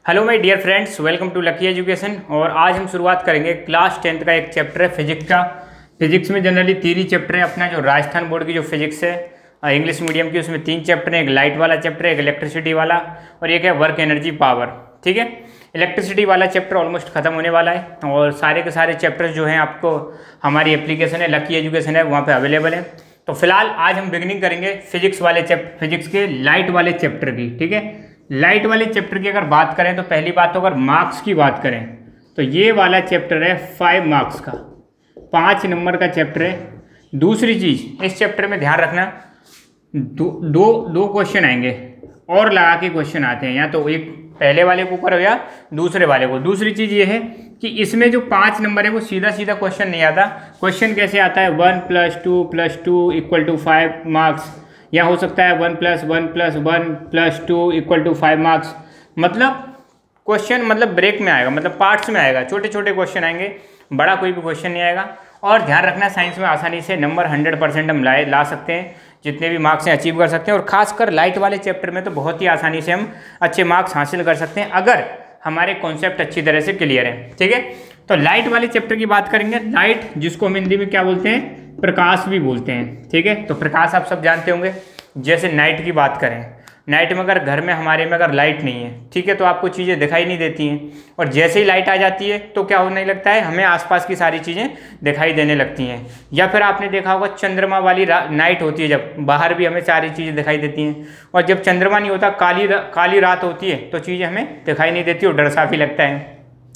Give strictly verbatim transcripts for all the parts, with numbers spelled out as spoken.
Hello my dear friends, welcome to Lucky Education. और आज हम शुरुआत करेंगे क्लास टेंथ का एक चैप्टर है फिजिक्स का। फिजिक्स में जनरली तीन ही चैप्टर है अपना, जो राजस्थान बोर्ड की जो फिजिक्स है इंग्लिश मीडियम की, उसमें तीन चैप्टर है। एक लाइट वाला चैप्टर है, एक इलेक्ट्रिसिटी वाला और एक है वर्क एनर्जी पावर। ठीक है, इलेक्ट्रिसिटी वाला चैप्टर ऑलमोस्ट खत्म होने वाला है और सारे के सारे चैप्टर्स जो हैं आपको हमारी एप्लीकेशन है लकी एजुकेशन है वहाँ पर अवेलेबल है। तो फिलहाल आज हम बिगिनिंग करेंगे फिजिक्स वाले चैप्टर फिजिक्स के लाइट वाले चैप्टर की। ठीक है, लाइट वाले चैप्टर की अगर बात करें तो पहली बात तो अगर मार्क्स की बात करें तो ये वाला चैप्टर है फाइव मार्क्स का, पाँच नंबर का चैप्टर है। दूसरी चीज़ इस चैप्टर में ध्यान रखना, दो दो दो क्वेश्चन आएंगे और लगा के क्वेश्चन आते हैं, या तो एक पहले वाले के ऊपर हो या दूसरे वाले को। दूसरी चीज़ ये है कि इसमें जो पाँच नंबर है वो सीधा सीधा क्वेश्चन नहीं आता। क्वेश्चन कैसे आता है, one plus two plus two equal to five marks, या हो सकता है one plus one plus one plus two equal to five marks. मतलब क्वेश्चन मतलब ब्रेक में आएगा, मतलब पार्ट्स में आएगा, छोटे छोटे क्वेश्चन आएंगे, बड़ा कोई भी क्वेश्चन नहीं आएगा। और ध्यान रखना साइंस में आसानी से नंबर हंड्रेड परसेंट हम लाए ला सकते हैं, जितने भी मार्क्स हैं अचीव कर सकते हैं। और खासकर लाइट वाले चैप्टर में तो बहुत ही आसानी से हम अच्छे मार्क्स हासिल कर सकते हैं अगर हमारे कॉन्सेप्ट अच्छी तरह से क्लियर है। ठीक है, तो लाइट वाले चैप्टर की बात करेंगे। लाइट जिसको हम हिंदी में क्या बोलते हैं, प्रकाश भी बोलते हैं। ठीक है, तो प्रकाश आप सब जानते होंगे। जैसे नाइट की बात करें, नाइट में अगर घर में हमारे में अगर लाइट नहीं है, ठीक है, तो आपको चीज़ें दिखाई नहीं देती हैं। और जैसे ही लाइट आ जाती है तो क्या होने लगता है, हमें आसपास की सारी चीज़ें दिखाई देने लगती हैं। या फिर आपने देखा होगा चंद्रमा वाली नाइट होती है, जब बाहर भी हमें सारी चीज़ें दिखाई देती हैं। और जब चंद्रमा नहीं होता, काली रा, काली रात होती है, तो चीज़ें हमें दिखाई नहीं देती और डर सा भी लगता है।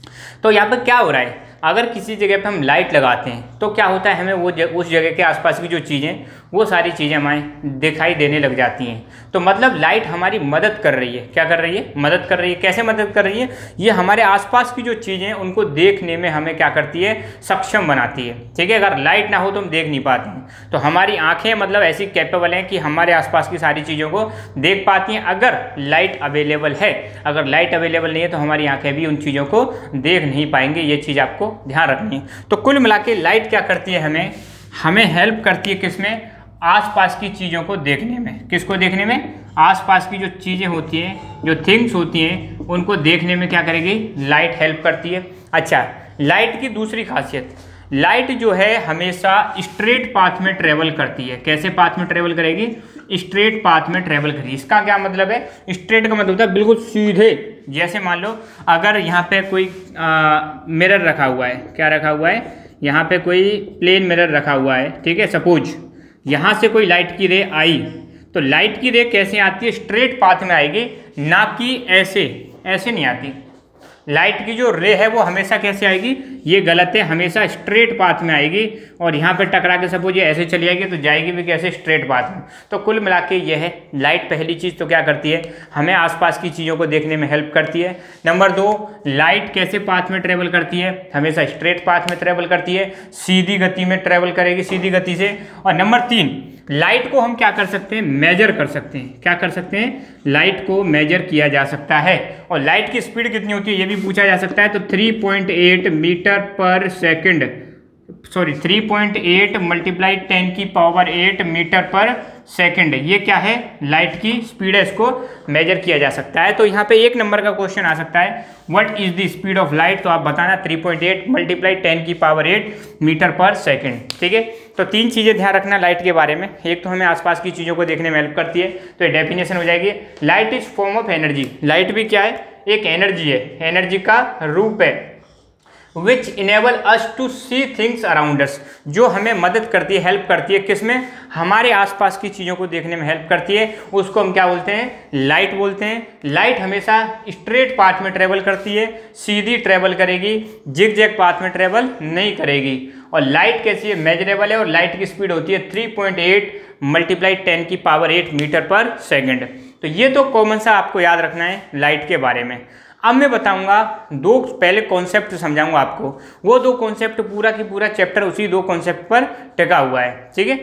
तो यहाँ पर क्या हो रहा है, अगर किसी जगह पे हम लाइट लगाते हैं तो क्या होता है, हमें वो जग, उस जगह के आसपास की जो चीज़ें वो सारी चीज़ें हमें दिखाई देने लग जाती हैं। तो मतलब लाइट हमारी मदद कर रही है। क्या कर रही है, मदद कर रही है। कैसे मदद कर रही है, ये हमारे आसपास की जो चीज़ें हैं उनको देखने में हमें क्या करती है, सक्षम बनाती है। ठीक है, अगर लाइट ना हो तो हम देख नहीं पाते हैं। तो हमारी आँखें मतलब ऐसी कैपेबल हैं कि हमारे आसपास की सारी चीज़ों को देख पाती हैं अगर लाइट अवेलेबल है। अगर लाइट अवेलेबल नहीं है तो हमारी आँखें भी उन चीज़ों को देख नहीं पाएंगे। ये चीज़ आपको ध्यान रखनी है। तो कुल मिला के लाइट क्या करती है, हमें हमें हेल्प करती है किसमें, आसपास की चीज़ों को देखने में। किसको देखने में, आसपास की जो चीज़ें होती हैं, जो थिंग्स होती हैं, उनको देखने में क्या करेगी, लाइट हेल्प करती है। अच्छा, लाइट की दूसरी खासियत, लाइट जो है हमेशा स्ट्रेट पाथ में ट्रेवल करती है। कैसे पाथ में ट्रेवल करेगी, स्ट्रेट पाथ में ट्रेवल करेगी। इसका क्या मतलब है, स्ट्रेट का मतलब होता है बिल्कुल सीधे। जैसे मान लो अगर यहाँ पे कोई मिरर रखा हुआ है, क्या रखा हुआ है, यहाँ पे कोई प्लेन मिरर रखा हुआ है। ठीक है, सपोज यहाँ से कोई लाइट की रे आई, तो लाइट की रे कैसे आती है, स्ट्रेट पाथ में आएगी, ना कि ऐसे ऐसे नहीं आती। लाइट की जो रे है वो हमेशा कैसे आएगी, ये गलत है, हमेशा स्ट्रेट पाथ में आएगी। और यहाँ पे टकरा के सपोज ये ऐसे चली जाएगी तो जाएगी भी कैसे, स्ट्रेट पाथ में। तो कुल मिला के ये है लाइट। पहली चीज़ तो क्या करती है, हमें आसपास की चीज़ों को देखने में हेल्प करती है। नंबर दो, लाइट कैसे पाथ में ट्रेवल करती है, हमेशा स्ट्रेट पाथ में ट्रेवल करती है, सीधी गति में ट्रेवल करेगी, सीधी गति से। और नंबर तीन, लाइट को हम क्या कर सकते हैं, मेजर कर सकते हैं। क्या कर सकते हैं, लाइट को मेजर किया जा सकता है। और लाइट की स्पीड कितनी होती है ये भी पूछा जा सकता है। तो three point eight metre per second, sorry three point eight multiply ten की power eight metre per second, ये क्या है, लाइट की स्पीड है, इसको मेजर किया जा सकता है। तो यहाँ पे एक नंबर का क्वेश्चन आ सकता है, what is the speed of light, तो आप बताना three point eight multiply ten की power eight metre per second. ठीक है, तो तीन चीज़ें ध्यान रखना लाइट के बारे में। एक तो हमें आसपास की चीज़ों को देखने में हेल्प करती है, तो ये डेफिनेशन हो जाएगी, light is form of energy. Light भी क्या है, एक एनर्जी है, एनर्जी का रूप है। Which enable us to see things around us, जो हमें मदद करती है, हेल्प करती है किसमें, हमारे आसपास की चीज़ों को देखने में हेल्प करती है। उसको हम क्या बोलते हैं, लाइट बोलते हैं। लाइट हमेशा स्ट्रेट पाथ में ट्रेवल करती है, सीधी ट्रेवल करेगी, जिग जैग पाथ में ट्रेवल नहीं करेगी। और लाइट कैसी है, मेजरेबल है। और लाइट की स्पीड होती है three point eight multiply ten की power eight metre per second. तो ये तो कॉमन सा आपको याद रखना है लाइट के बारे में। अब मैं बताऊंगा दो, पहले कॉन्सेप्ट समझाऊंगा आपको, वो दो कॉन्सेप्ट पूरा की पूरा चैप्टर उसी दो कॉन्सेप्ट पर टिका हुआ है। ठीक है,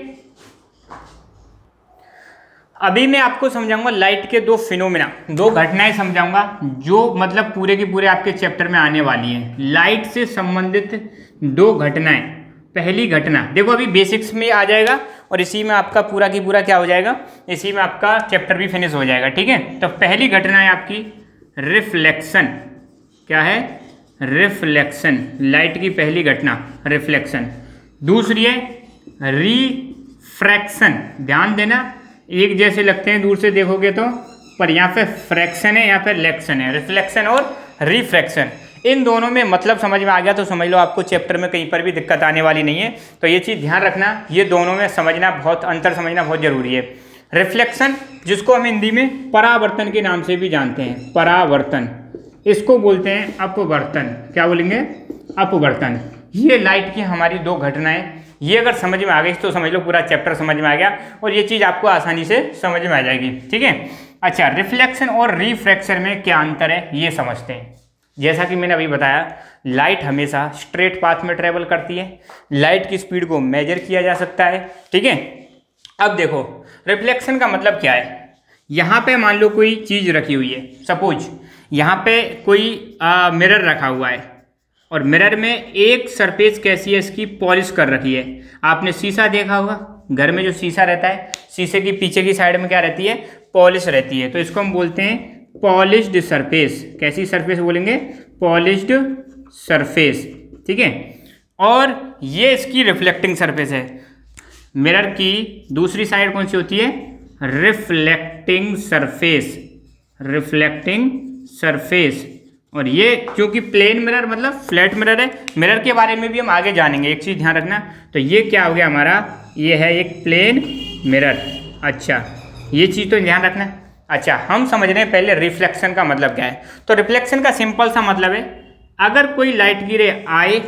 अभी मैं आपको समझाऊंगा लाइट के दो फिनोमेना, दो घटनाएं समझाऊंगा जो मतलब पूरे के पूरे आपके चैप्टर में आने वाली हैं। लाइट से संबंधित दो घटनाएं। पहली घटना देखो, अभी बेसिक्स में आ जाएगा और इसी में आपका पूरा की पूरा क्या हो जाएगा, इसी में आपका चैप्टर भी फिनिश हो जाएगा। ठीक है, तो पहली घटना है आपकी रिफ्लेक्शन, क्या है, रिफ्लेक्शन, लाइट की पहली घटना रिफ्लेक्शन। दूसरी है रिफ्रैक्शन, ध्यान देना एक जैसे लगते हैं दूर से देखोगे तो, पर यहाँ पे फ्रैक्शन है, यहाँ पे लेक्शन है, रिफ्लेक्शन और रिफ्रैक्शन। इन दोनों में मतलब समझ में आ गया तो समझ लो आपको चैप्टर में कहीं पर भी दिक्कत आने वाली नहीं है। तो ये चीज़ ध्यान रखना, ये दोनों में समझना बहुत, अंतर समझना बहुत जरूरी है। रिफ्लेक्शन जिसको हम हिंदी में परावर्तन के नाम से भी जानते हैं, परावर्तन, इसको बोलते हैं अपवर्तन। क्या बोलेंगे, अपवर्तन। ये लाइट की हमारी दो घटनाएं, ये अगर समझ में आ गई तो समझ लो पूरा चैप्टर समझ में आ गया और ये चीज़ आपको आसानी से समझ में आ जाएगी। ठीक है, अच्छा, रिफ्लेक्शन और रिफ्रैक्शन में क्या अंतर है ये समझते हैं। जैसा कि मैंने अभी बताया, लाइट हमेशा स्ट्रेट पाथ में ट्रेवल करती है, लाइट की स्पीड को मेजर किया जा सकता है। ठीक है, अब देखो रिफ्लेक्शन का मतलब क्या है। यहाँ पे मान लो कोई चीज़ रखी हुई है, सपोज यहाँ पे कोई मिरर रखा हुआ है और मिरर में एक सरफेस कैसी है, इसकी पॉलिश कर रखी है। आपने शीशा देखा होगा, घर में जो शीशा रहता है, शीशे की पीछे की साइड में क्या रहती है, पॉलिश रहती है। तो इसको हम बोलते हैं पॉलिश्ड सरफेस। कैसी सरफेस बोलेंगे, पॉलिश्ड सरफेस। ठीक है, और ये इसकी रिफ्लेक्टिंग सरफेस है। मिरर की दूसरी साइड कौन सी होती है, रिफ्लेक्टिंग सरफेस, रिफ्लेक्टिंग सरफेस। और ये क्योंकि प्लेन मिरर मतलब फ्लैट मिरर है, मिरर के बारे में भी हम आगे जानेंगे, एक चीज़ ध्यान रखना। तो ये क्या हो गया हमारा, ये है एक प्लेन मिरर। अच्छा, ये चीज़ तो ध्यान रखना। अच्छा, हम समझ रहे हैं पहले रिफ्लेक्शन का मतलब क्या है। तो रिफ्लेक्शन का सिंपल सा मतलब है, अगर कोई लाइट की रे आए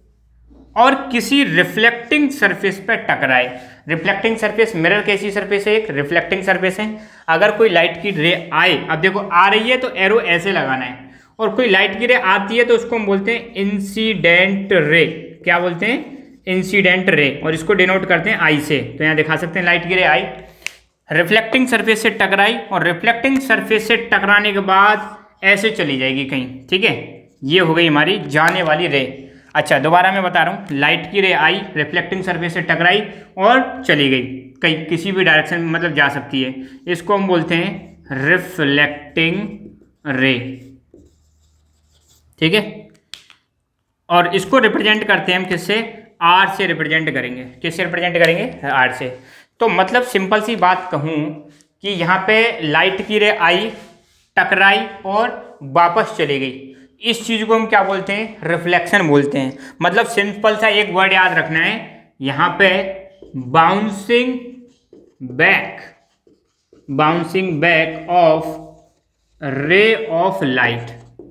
और किसी रिफ्लेक्टिंग सरफेस पर टकराए। रिफ्लेक्टिंग सरफेस, मिरर कैसी सरफेस है, एक रिफ्लेक्टिंग सरफेस है। अगर कोई लाइट की रे आए, अब देखो आ रही है तो एरो ऐसे लगाना है, और कोई लाइट की रे आती है तो उसको हम बोलते हैं इंसिडेंट रे। क्या बोलते हैं, इंसिडेंट रे, और इसको डिनोट करते हैं आई से। तो यहाँ दिखा सकते हैं लाइट की रे आई, रिफ्लेक्टिंग सरफेस से टकराई, और रिफ्लेक्टिंग सरफेस से टकराने के बाद ऐसे चली जाएगी कहीं। ठीक है, ये हो गई हमारी जाने वाली रे। अच्छा, दोबारा मैं बता रहा हूँ, लाइट की रे आई, रिफ्लेक्टिंग सरफेस से टकराई और चली गई कहीं, किसी भी डायरेक्शन में मतलब जा सकती है। इसको हम बोलते हैं रिफ्लेक्टिंग रे। ठीक है, और इसको रिप्रेजेंट करते हैं हम किससे, आर से रिप्रेजेंट करेंगे। किससे रिप्रेजेंट करेंगे, आर से। तो मतलब सिंपल सी बात कहूँ कि यहाँ पे लाइट की रे आई, टकराई और वापस चली गई, इस चीज़ को हम क्या बोलते हैं, रिफ्लेक्शन बोलते हैं। मतलब सिंपल सा एक वर्ड याद रखना है यहाँ पे, bouncing back, bouncing back of ray of light,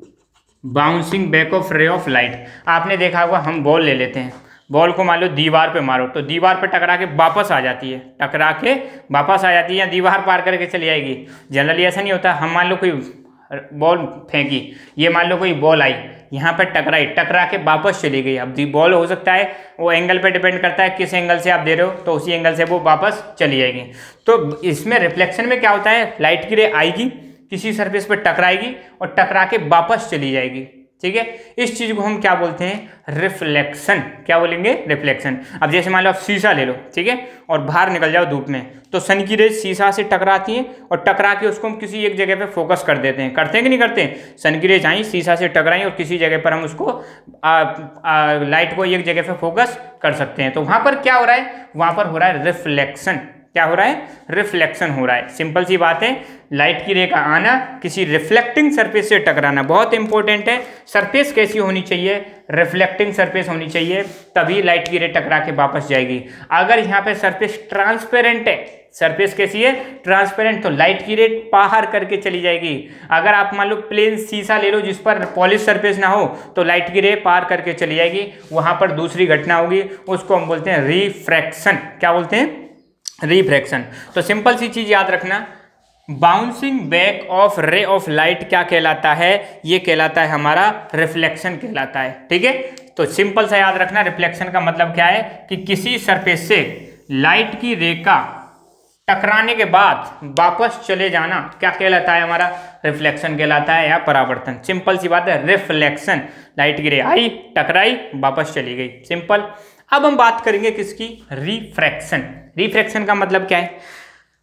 bouncing back of ray of light. आपने देखा होगा, हम बॉल ले लेते हैं, बॉल को मान लो दीवार पे मारो तो दीवार पे टकरा के वापस आ जाती है, टकरा के वापस आ जाती है या दीवार पार करके चली जाएगी। जनरली ऐसा नहीं होता। हम मान लो कोई बॉल फेंकी, ये मान लो कोई बॉल आई, यहाँ पे टकराई, टकरा के वापस चली गई। अब बॉल हो सकता है, वो एंगल पे डिपेंड करता है किस एंगल से आप दे रहे हो, तो उसी एंगल से वो वापस चली जाएगी। तो इसमें रिफ्लेक्शन में क्या होता है, लाइट की रे आएगी, किसी सरफेस पर टकराएगी और टकरा के वापस चली जाएगी। ठीक है, इस चीज को हम क्या बोलते हैं, रिफ्लेक्शन। क्या बोलेंगे, रिफ्लेक्शन। अब जैसे मान लो आप शीशा ले लो, ठीक है, और बाहर निकल जाओ धूप में, तो सन की रेज शीशा से टकराती हैं और टकरा के उसको हम किसी एक जगह पे फोकस कर देते हैं। करते हैं कि नहीं करते हैं। सन की रेज आई, शीशा से टकराई और किसी जगह पर हम उसको आ, आ, लाइट को एक जगह पे फोकस कर सकते हैं। तो वहां पर क्या हो रहा है, वहां पर हो रहा है रिफ्लेक्शन। क्या हो रहा है, रिफ्लेक्शन हो रहा है। सिंपल सी बात है, लाइट की रे का आना, किसी रिफ्लेक्टिंग सरफेस से टकराना, बहुत इंपॉर्टेंट है। सरफेस कैसी होनी चाहिए, रिफ्लेक्टिंग सरफेस होनी चाहिए, तभी लाइट की रे टकरा के वापस जाएगी। अगर यहाँ पे सरफेस ट्रांसपेरेंट है, सरफेस कैसी है, ट्रांसपेरेंट, तो लाइट की रे बाहर करके चली जाएगी। अगर आप मान लो प्लेन शीशा ले लो जिस पर पॉलिश सरफेस ना हो, तो लाइट की रे पार करके चली जाएगी, वहां पर दूसरी घटना होगी, उसको हम बोलते हैं रिफ्रैक्शन। क्या बोलते हैं, रिफ्रैक्शन। तो सिंपल सी चीज याद रखना, bouncing back of ray of light क्या कहलाता है, ये कहलाता है हमारा रिफ्लेक्शन कहलाता है। ठीक है, तो सिंपल सा याद रखना, रिफ्लेक्शन का मतलब क्या है कि किसी सरफेस से लाइट की रे का टकराने के बाद वापस चले जाना क्या कहलाता है, हमारा रिफ्लेक्शन कहलाता है या परावर्तन। सिंपल सी बात है, रिफ्लेक्शन। लाइट की रे आई, टकराई, वापस चली गई, सिंपल। अब हम बात करेंगे किसकी, रिफ्रैक्शन। रिफ्रैक्शन का मतलब क्या है,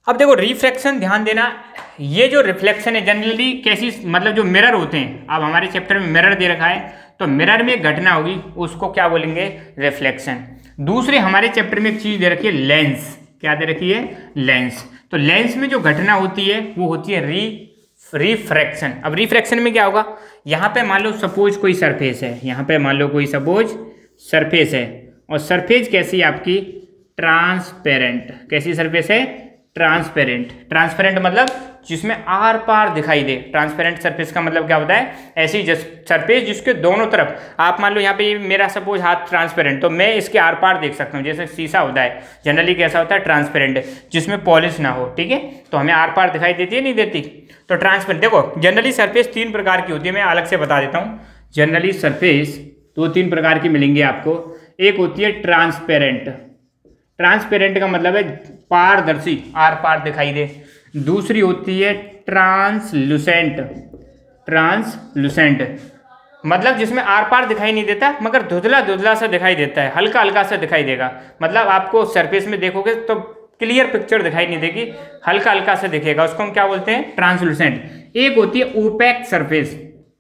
अब देखो रिफ्रैक्शन, ध्यान देना, ये जो रिफ्लेक्शन है जनरली कैसी, मतलब जो मिरर होते हैं, अब हमारे चैप्टर में मिरर दे रखा है तो मिरर में एक घटना होगी उसको क्या बोलेंगे, रिफ्लेक्शन। दूसरे हमारे चैप्टर में एक चीज दे रखी है लेंस, क्या दे रखी है, लेंस। तो लेंस में जो घटना होती है वो होती है री रिफ्रैक्शन। अब रिफ्रैक्शन में क्या होगा, यहाँ पे मान लो सपोज कोई सरफेस है, यहाँ पे मान लो कोई सपोज सरफेस है और सरफेस कैसी है आपकी, ट्रांसपेरेंट। कैसी सरफेस है, ट्रांसपेरेंट। ट्रांसपेरेंट मतलब जिसमें आर पार दिखाई दे। ट्रांसपेरेंट सरफेस का मतलब क्या होता है, ऐसी सरफेस जिसके दोनों तरफ, आप मान लो यहाँ पे मेरा सपोज हाथ ट्रांसपेरेंट, तो मैं इसके आर पार देख सकता हूँ। जैसे शीशा होता है जनरली कैसा होता है, ट्रांसपेरेंट, जिसमें पॉलिश ना हो, ठीक है, तो हमें आर पार दिखाई देती है, नहीं देती। तो ट्रांसपेरेंट, देखो जनरली सरफेस तीन प्रकार की होती है, मैं अलग से बता देता हूँ। जनरली सरफेस दो तीन प्रकार की मिलेंगी आपको। एक होती है ट्रांसपेरेंट, ट्रांसपेरेंट का मतलब है पारदर्शी, आर पार दिखाई दे। दूसरी होती है ट्रांसलूसेंट, ट्रांसलूसेंट मतलब जिसमें आर पार दिखाई नहीं देता मगर धुंधला धुंधला सा दिखाई देता है, हल्का हल्का सा दिखाई देगा। मतलब आपको सरफेस में देखोगे तो क्लियर पिक्चर दिखाई नहीं देगी, हल्का हल्का सा दिखेगा, उसको हम क्या बोलते हैं, ट्रांसलूसेंट। एक होती है opaque surface,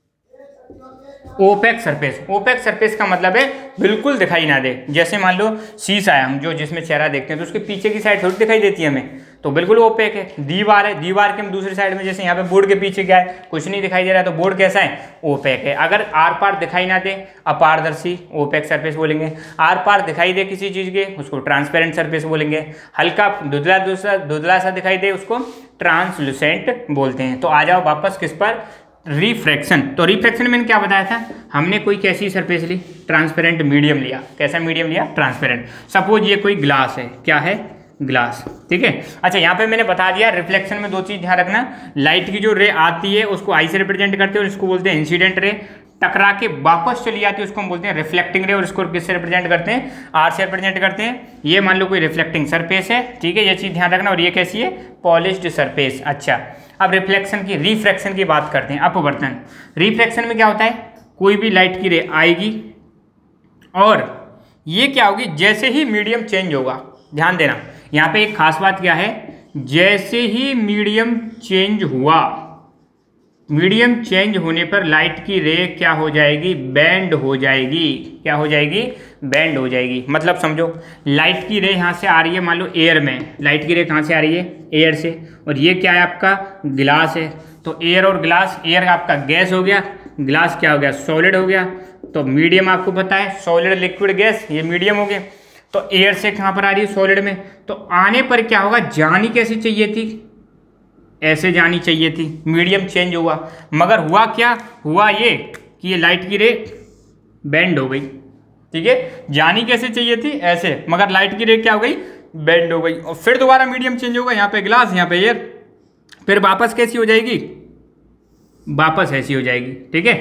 opaque surface. Opaque surface का मतलब है बिल्कुल दिखाई ना दे। जैसे मान लो शीशा है, हम जो जिसमें चेहरा देखते हैं तो उसके पीछे की साइड थोड़ी दिखाई देती है हमें, तो बिल्कुल ओपेक है। दीवार है, दीवार के हम दूसरी साइड में, जैसे यहाँ पे बोर्ड के पीछे क्या है, कुछ नहीं दिखाई दे रहा है, तो बोर्ड कैसा है, ओपेक है। अगर आर पार दिखाई ना दे, अपारदर्शी, ओपेक सरफेस बोलेंगे। आर पार दिखाई दे किसी चीज़ के, उसको ट्रांसपेरेंट सरफेस बोलेंगे। हल्का धुंधला धुंधला धुंधला सा दिखाई दे, उसको ट्रांसलूसेंट बोलते हैं। तो आ जाओ वापस किस पर, रिफ्रैक्शन। तो रिफ्रैक्शन में क्या बताया था हमने, कोई कैसी सरफेस ली, ट्रांसपेरेंट मीडियम लिया। कैसा मीडियम लिया, ट्रांसपेरेंट। सपोज ये कोई ग्लास है, क्या है, ग्लास, ठीक है। अच्छा यहाँ पे मैंने बता दिया रिफ्लेक्शन में दो चीज ध्यान रखना, लाइट की जो रे आती है उसको आई से रिप्रेजेंट करते हैं और इसको बोलते हैं इंसिडेंट रे। टकरा के वापस चली जाती है उसको हम बोलते हैं रिफ्लेक्टिंग रे, और इसको किससे रिप्रेजेंट करते हैं, आर से रिप्रेजेंट करते हैं। ये मान लो कोई रिफ्लेक्टिंग सरफेस है, ठीक है, ये चीज ध्यान रखना। और ये कैसी है, पॉलिश्ड सरफेस। अच्छा अब रिफ्लेक्शन की, रिफ्रैक्शन की बात करते हैं, अपवर्तन। रिफ्रैक्शन में क्या होता है, कोई भी लाइट की रे आएगी और ये क्या होगी, जैसे ही मीडियम चेंज होगा, ध्यान देना यहाँ पे एक खास बात क्या है, जैसे ही मीडियम चेंज हुआ, मीडियम चेंज होने पर लाइट की रे क्या हो जाएगी, बेंड हो जाएगी। क्या हो जाएगी, बेंड हो जाएगी। मतलब समझो लाइट की रे यहाँ से आ रही है, मान लो एयर में, लाइट की रे कहाँ से आ रही है, एयर से, और ये क्या है आपका, ग्लास है। तो एयर और ग्लास, एयर आपका गैस हो गया, ग्लास क्या हो गया, सॉलिड हो गया। तो मीडियम आपको पता है, सॉलिड लिक्विड गैस, ये मीडियम हो गया। तो एयर से कहाँ पर आ रही है, सॉलिड में। तो आने पर क्या होगा, जानी कैसी चाहिए थी, ऐसे जानी चाहिए थी, मीडियम चेंज हुआ, मगर हुआ क्या, हुआ ये कि ये लाइट की रे बेंड हो गई, ठीक है। जानी कैसे चाहिए थी, ऐसे, मगर लाइट की रे क्या हो गई, बेंड हो गई। और फिर दोबारा मीडियम चेंज होगा, यहाँ पे ग्लास, यहाँ पे एयर, फिर वापस कैसी हो जाएगी, वापस ऐसी हो जाएगी, ठीक है।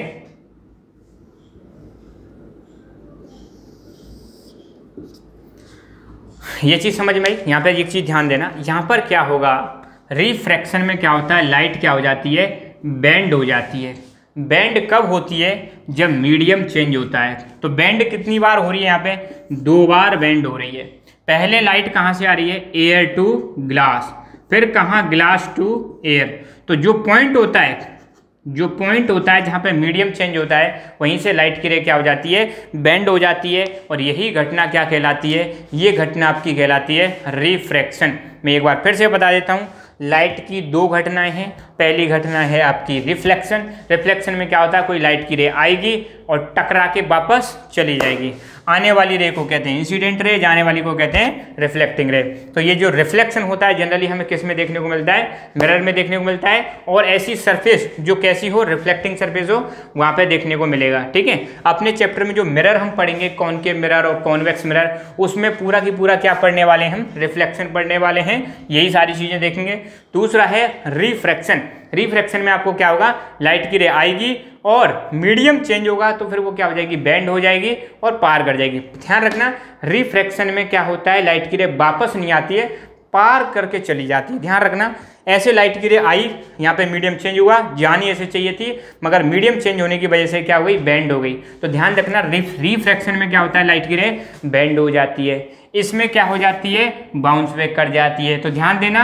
ये चीज समझ में आई। यहाँ पे एक चीज ध्यान देना, यहाँ पर क्या होगा, रिफ्रैक्शन में क्या होता है, लाइट क्या हो जाती है, बेंड हो जाती है। बेंड कब होती है, जब मीडियम चेंज होता है। तो बेंड कितनी बार हो रही है, यहाँ पे दो बार बेंड हो रही है। पहले लाइट कहाँ से आ रही है, एयर टू ग्लास, फिर कहाँ, ग्लास टू एयर। तो जो पॉइंट होता है, जो पॉइंट होता है जहाँ पे मीडियम चेंज होता है, वहीं से लाइट की रे क्या हो जाती है, बेंड हो जाती है। और यही घटना क्या कहलाती है, ये घटना आपकी कहलाती है रिफ्रैक्शन। मैं एक बार फिर से बता देता हूँ, लाइट की दो घटनाएं हैं। पहली घटना है आपकी रिफ्लेक्शन। रिफ्लेक्शन में क्या होता है, कोई लाइट की रे आएगी और टकरा के वापस चली जाएगी। आने वाली रे को कहते हैं इंसिडेंट रे, जाने वाली को कहते हैं रिफ्लेक्टिंग रे। तो ये जो रिफ्लेक्शन होता है जनरली हमें किस में देखने को मिलता है, मिरर में देखने को मिलता है। और ऐसी सरफेस जो कैसी हो, रिफ्लेक्टिंग सरफेस हो, वहाँ पे देखने को मिलेगा, ठीक है। अपने चैप्टर में जो मिरर हम पढ़ेंगे, कॉनकेव मिरर और कॉन्वेक्स मिरर, उसमें पूरा की पूरा क्या पढ़ने वाले हैं हम, रिफ्लेक्शन पढ़ने वाले हैं। यही सारी चीजें देखेंगे। दूसरा है रिफ्रैक्शन। रिफ्रैक्शन में आपको क्या होगा, लाइट की रे आएगी और मीडियम चेंज होगा, तो फिर वो क्या हो जाएगी, बेंड हो जाएगी और पार कर जाएगी। ध्यान रखना, रिफ्रैक्शन में क्या होता है, लाइट की रे वापस नहीं आती है, पार करके चली जाती है। ध्यान रखना, ऐसे लाइट की रे आई, यहाँ पे मीडियम चेंज हुआ, जानी ऐसे चाहिए थी, मगर मीडियम चेंज होने की वजह से क्या हो गई, बेंड हो गई। तो ध्यान रखना, रिफ्रैक्शन में क्या होता है, लाइट की रे बेंड हो जाती है। इसमें क्या हो जाती है, बाउंस बैक कर जाती है। तो ध्यान देना,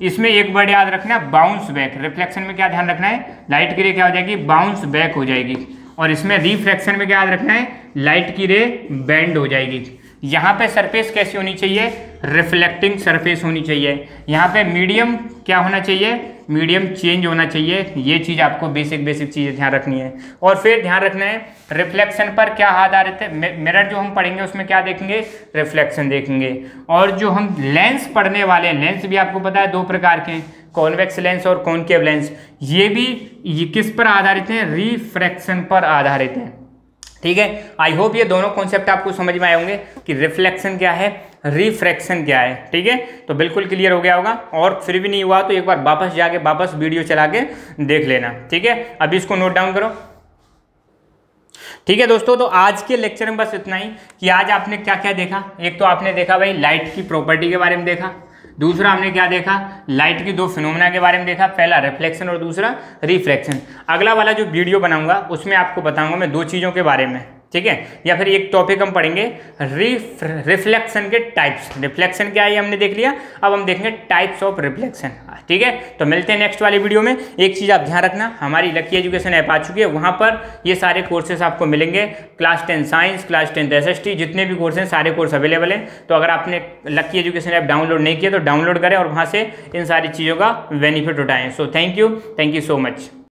इसमें एक वर्ड याद रखना है बाउंस बैक। रिफ्लेक्शन में क्या ध्यान रखना है, लाइट की रे क्या हो जाएगी, बाउंस बैक हो जाएगी। और इसमें रिफ्रैक्शन में क्या याद रखना है, लाइट की रे बेंड हो जाएगी। यहाँ पे सरफेस कैसी होनी चाहिए, रिफ्लेक्टिंग सरफेस होनी चाहिए। यहाँ पे मीडियम क्या होना चाहिए, मीडियम चेंज होना चाहिए। ये चीज़ आपको बेसिक बेसिक चीज़ें ध्यान रखनी है। और फिर ध्यान रखना है रिफ्लेक्शन पर क्या आधारित है, मिरर जो हम पढ़ेंगे उसमें क्या देखेंगे, रिफ्लेक्शन देखेंगे। और जो हम लेंस पढ़ने वाले हैं, लेंस भी आपको पता है दो प्रकार के हैं, कॉन्वेक्स लेंस और कॉनकेव लेंस। ये भी ये किस पर आधारित हैं, रिफ्रैक्शन पर आधारित हैं। ठीक है, आई होप ये दोनों कॉन्सेप्ट आपको समझ में आए होंगे कि रिफ्लेक्शन क्या है, रिफ्रैक्शन क्या है। ठीक है, तो बिल्कुल क्लियर हो गया होगा। और फिर भी नहीं हुआ तो एक बार वापस जाके वापस वीडियो चला के देख लेना। ठीक है, अभी इसको नोट डाउन करो। ठीक है दोस्तों, तो आज के लेक्चर में बस इतना ही कि आज आपने क्या क्या देखा। एक तो आपने देखा भाई लाइट की प्रॉपर्टी के बारे में देखा, दूसरा हमने क्या देखा, लाइट की दो फिनोमेना के बारे में देखा, पहला रिफ्लेक्शन और दूसरा रिफ्रैक्शन। अगला वाला जो वीडियो बनाऊंगा उसमें आपको बताऊंगा मैं दो चीज़ों के बारे में। ठीक है, या फिर एक टॉपिक हम पढ़ेंगे रिफ्लेक्शन के टाइप्स। रिफ्लेक्शन क्या है हमने देख लिया, अब हम देखेंगे टाइप्स ऑफ रिफ्लेक्शन। ठीक है, तो मिलते हैं नेक्स्ट वाली वीडियो में। एक चीज़ आप ध्यान रखना, हमारी लकी एजुकेशन ऐप आ चुकी है, वहाँ पर ये सारे कोर्सेज आपको मिलेंगे। Class ten science, class tenth S S T, जितने भी कोर्स हैं सारे कोर्स अवेलेबल हैं। तो अगर आपने लकी एजुकेशन ऐप डाउनलोड नहीं किया तो डाउनलोड करें और वहाँ से इन सारी चीज़ों का बेनिफिट उठाएं। So thank you, thank you so much.